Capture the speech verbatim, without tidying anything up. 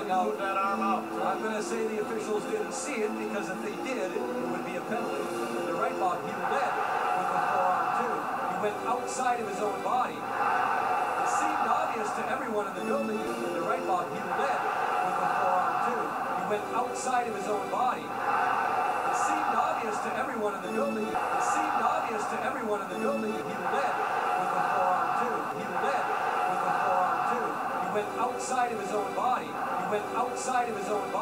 going out. Move that arm out. I'm going to say the officials didn't see it, because if they did, it would be a penalty. The right bob, he led with the forearm too. He went outside of his own body. It seemed obvious to everyone in the building. The right bob, he led with the forearm too. He went outside of his own body. It seemed obvious to everyone in the building. It seemed obvious to everyone in the building. He led with the forearm too. He led with the forearm too. He went outside of his own body. He went outside of his own body.